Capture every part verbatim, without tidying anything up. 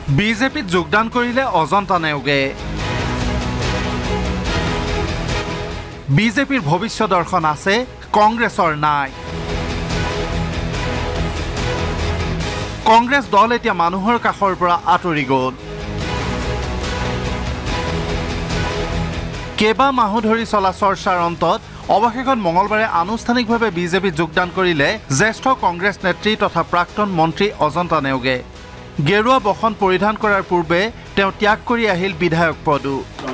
বিজেপিত যোগদান কৰিলে অজন্তা নেওগে। বিজেপিৰ ভৱিষ্যত দৰ্শন আছে, কংগ্ৰেছৰ নাই। কংগ্ৰেছ দল এতিয়া মানুহৰ কাষৰ পৰা আঁতৰি গ'ল। কেইবা মাহ ধৰি চলা চৰ্চাৰ অন্তত অৱশেষত মঙলবাৰে আনুষ্ঠানিকভাৱে বিজেপিত যোগদান কৰিলে জ্যেষ্ঠ কংগ্ৰেছ নেত্ৰী তথা প্ৰাক্তন মন্ত্ৰী অজন্তা নেওগে। গেৰুৱা বসন পৰিধান কৰাৰ পূৰ্বে তেওঁ ত্যাগ কৰি আহিল বিধায়ক পদো।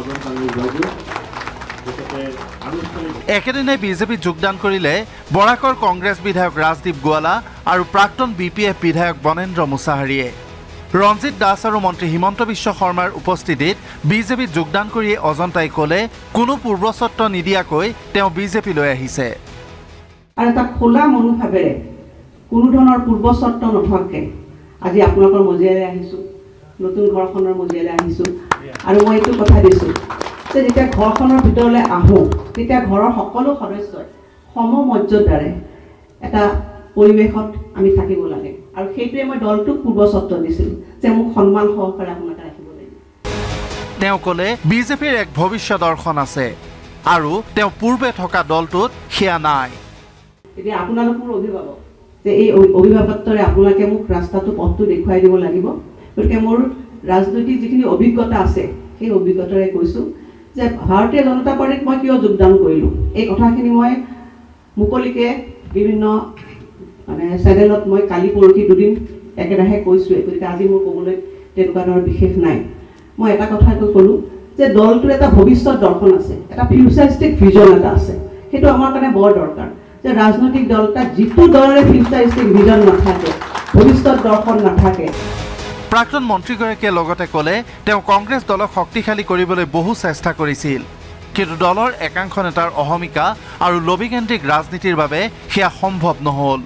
একেদিনাই বিজেপিত যোগদান কৰিলে বৰাকৰ কংগ্ৰেছ বিধায়ক ৰাজদীপ গোৱালা আৰু প্ৰাক্তন বি পি এফ বিধায়ক বনেন্দ্ৰ মুছাহাৰীয়ে। ৰঞ্জিত দাস আৰু মন্ত্ৰী হিমন্ত বিশ্ব শৰ্মাৰ উপস্থিতিত বিজেপিত যোগদান কৰি অজন্তাই ক'লে কোনো পূৰ্বচৰ্ত নিদিয়াকৈ তেওঁ বিজেপিলৈ আহিছে। আৰু এটা খোলা মনোভাৱেৰে কোনো ধৰণৰ পূৰ্বচৰ্ত নথকাকৈ আজি আপোনালোকৰ মজিয়ালৈ আহিছোঁ, নতুন ঘৰখনৰ মজিয়ালৈ আহিছোঁ। আৰু মই এইটো কথা দিছোঁ যে যেতিয়া ঘৰখনৰ ভিতৰলৈ আহোঁ তেতিয়া ঘৰৰ সকলো সদস্যই সমমৰ্যাদাৰে এটা পৰিৱেশত আমি থাকিব লাগে। আৰু সেইটোৱে মই দলটোক পূৰ্বচৰ্ত দিছিলোঁ যে মোক সন্মান সহকাৰে আপোনালোকে ৰাখিব লাগিব। তেওঁ ক'লে বিজেপিৰ এক ভৱিষ্যত দৰ্শন আছে আৰু তেওঁ পূৰ্বে থকা দলটোত সেয়া নাই। এতিয়া আপোনালোক মোৰ অভিভাৱক, যে এই অভিভাৱকত্বৰে আপোনালোকে মোক ৰাস্তাটো পথটো দেখুৱাই দিব লাগিব। গতিকে মোৰ ৰাজনৈতিক যিখিনি অভিজ্ঞতা আছে সেই অভিজ্ঞতাৰে কৈছোঁ যে ভাৰতীয় জনতা পাৰ্টীত মই কিয় যোগদান কৰিলোঁ এই কথাখিনি মই মুকলিকে বিভিন্ন মানে চেনেলত মই কালি পৰহি দুদিন একেৰাহে কৈছোঁৱে। গতিকে আজি মোৰ ক'বলৈ তেনেকুৱা ধৰণৰ বিশেষ নাই। মই এটা কথাকৈ ক'লোঁ যে দলটোৰ এটা ভৱিষ্যত দৰ্শন আছে, এটা ফিউচাৰিষ্টিক ভিজন এটা আছে। সেইটো আমাৰ কাৰণে বৰ দৰকাৰ যে ৰাজনৈতিক দল এটাত যিটো দলৰে ফিউচাৰিষ্টিক ভিজন নাথাকে, ভৱিষ্যত দৰ্শন নাথাকে। প্ৰাক্তন মন্ত্ৰীগৰাকীয়ে লগতে ক'লে তেওঁ কংগ্ৰেছ দলক শক্তিশালী কৰিবলৈ বহু চেষ্টা কৰিছিল, কিন্তু দলৰ একাংশ নেতাৰ অহমিকা আৰু লবিকেন্দ্ৰিক ৰাজনীতিৰ বাবে সেয়া সম্ভৱ নহ'ল।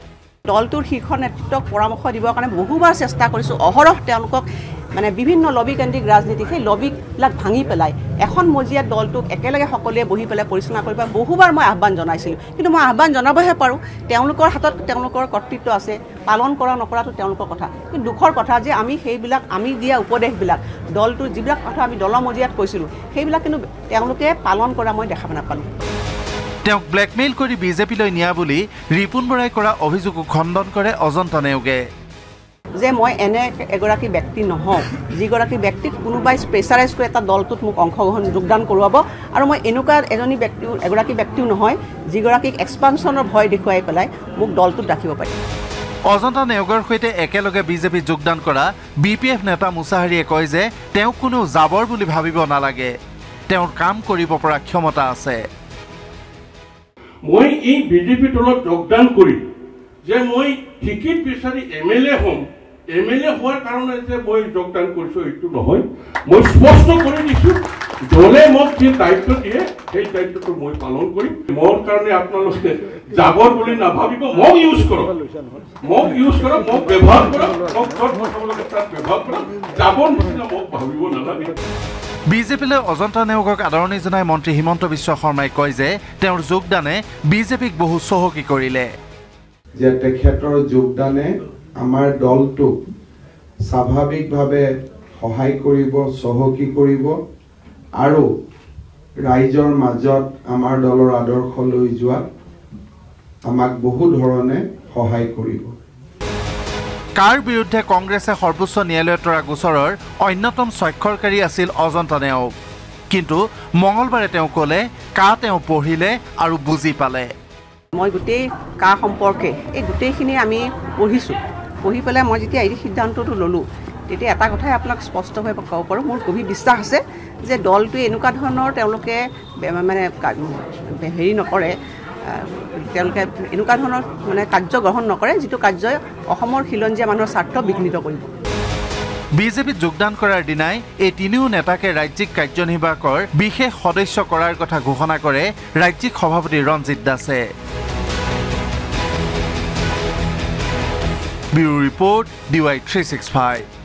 দলটোৰ শীৰ্ষ নেতৃত্বক পৰামৰ্শ দিবৰ কাৰণে বহুবাৰ চেষ্টা কৰিছোঁ। অহৰহ তেওঁলোকক মানে বিভিন্ন লবিকেন্দ্ৰিক ৰাজনীতি সেই লবিবিলাক ভাঙি পেলাই এখন মজিয়াত দলটোক একেলগে সকলোৱে বহি পেলাই পৰিচালনা কৰিব বহুবাৰ মই আহ্বান জনাইছিলোঁ। কিন্তু মই আহ্বান জনাবহে পাৰোঁ, তেওঁলোকৰ হাতত তেওঁলোকৰ কৰ্তৃত্ব আছে, পালন কৰা নকৰাটো তেওঁলোকৰ কথা। কিন্তু দুখৰ কথা যে আমি সেইবিলাক আমি দিয়া উপদেশবিলাক দলটোৰ যিবিলাক কথা আমি দলৰ মজিয়াত কৈছিলোঁ সেইবিলাক কিন্তু তেওঁলোকে পালন কৰা মই দেখা নাপালোঁ। তেওঁক ব্লেকমেইল কৰি বিজেপিলৈ নিয়া বুলি ৰিপুণ বৰাই কৰা অভিযোগো খণ্ডন কৰে অজন্তা নেওগে। যে মই এনে এগৰাকী ব্যক্তি নহওঁ যিগৰাকী ব্যক্তিক কোনোবাই প্ৰেছাৰাইজ কৰি এটা দলটোত মোক অংশগ্ৰহণ যোগদান কৰোৱাব। আৰু মই এনেকুৱা এজনী ব্যক্তিও এগৰাকী ব্যক্তিও নহয় যিগৰাকীক এক্সপানশ্যনৰ ভয় দেখুৱাই পেলাই মোক দলটোত ৰাখিব পাৰি। অজন্তা নেওগৰ সৈতে একেলগে বিজেপিত যোগদান কৰা বি পি এফ নেতা মুছাহাৰীয়ে কয় যে তেওঁক কোনেও যাবৰ বুলি ভাবিব নালাগে, তেওঁৰ কাম কৰিব পৰা ক্ষমতা আছে। মই এই বিজেপি দলত যোগদান কৰি যে মই টিকেট বিচাৰি এম এল এ হ'ম, এম এল এ হোৱাৰ কাৰণে যে মই যোগদান কৰিছোঁ এইটো নহয়। মই স্পষ্ট কৰি দিছোঁ দলে মোক যি দায়িত্ব দিয়ে সেই দায়িত্বটো মই পালন কৰিম। মোৰ কাৰণে আপোনালোকে যাবৰ বুলি নাভাবিব, মোক ইউজ কৰক, মোক ইউজ কৰক, মোক ব্যৱহাৰ কৰক, মোক য'ত পঠাবলৈ তাত ব্যৱহাৰ কৰক, যাবৰ নিচিনা মোক ভাবিব নালাগে। বিজেপিলৈ অজন্তা নেওগক আদৰণি জনাই মন্ত্ৰী হিমন্ত বিশ্ব শৰ্মাই কয় যে তেওঁৰ যোগদানে বিজেপিক বহু চহকী কৰিলে। যে তেখেতৰ যোগদানে আমাৰ দলটোক স্বাভাৱিকভাৱে সহায় কৰিব, চহকী কৰিব আৰু ৰাইজৰ মাজত আমাৰ দলৰ আদৰ্শ লৈ যোৱাত আমাক বহু ধৰণে সহায় কৰিব। কাৰ বিৰুদ্ধে কংগ্ৰেছে সৰ্বোচ্চ ন্যায়ালয়ত তৰা গোচৰৰ অন্যতম স্বাক্ষৰকাৰী আছিল অজন্তা নেওগ। কিন্তু মঙলবাৰে তেওঁ ক'লে কা তেওঁ পঢ়িলে আৰু বুজি পালে। মই গোটেই কা সম্পৰ্কে এই গোটেইখিনি আমি পঢ়িছোঁ। পঢ়ি পেলাই মই যেতিয়া এই সিদ্ধান্তটো ল'লোঁ তেতিয়া এটা কথাই আপোনাক স্পষ্টভাৱে ক'ব পাৰোঁ, মোৰ গভীৰ বিশ্বাস আছে যে দলটোৱে এনেকুৱা ধৰণৰ তেওঁলোকে মানে হেৰি নকৰে, তেওঁলোকে এনেকুৱা ধৰণৰ মানে কাৰ্য গ্ৰহণ নকৰে যিটো কাৰ্যই অসমৰ খিলঞ্জীয়া মানুহৰ স্বাৰ্থ বিঘ্নিত কৰিব। বিজেপিত যোগদান কৰাৰ দিনাই এই তিনিও নেতাকে ৰাজ্যিক কাৰ্যনিৰ্বাহকৰ বিশেষ সদস্য কৰাৰ কথা ঘোষণা কৰে ৰাজ্যিক সভাপতি ৰঞ্জিত দাসে। Bureau report D Y three six five.